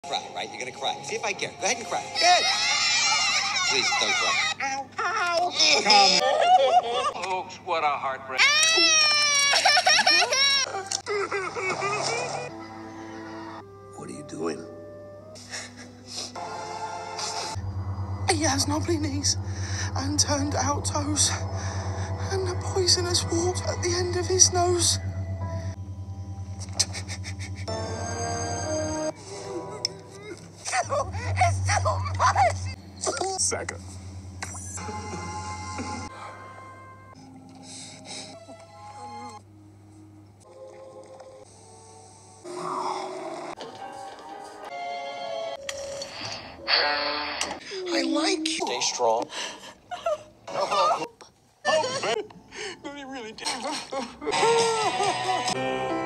Cry, right? You're gonna cry. See if I care. Go ahead and cry. Good. Please don't cry. Ow. Ow. Come. Folks, what a heartbreak. What are you doing? He has knobbly knees and turned out toes and a poisonous wart at the end of his nose. It's too much! Second. I like you. Stay strong. Oh, man. No, he really did.